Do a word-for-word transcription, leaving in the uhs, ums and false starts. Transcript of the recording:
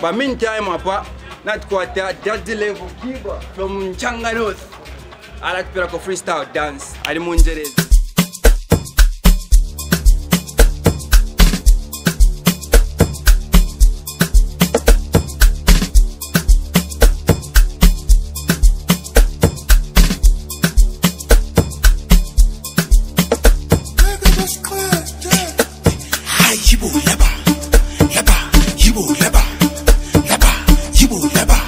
But meantime, apa, not quite that, that's the level keeper from Changanos. I like to play like a freestyle dance. I the Munjeres. Yibu leba, leba, yibu leba, leba, yibu leba.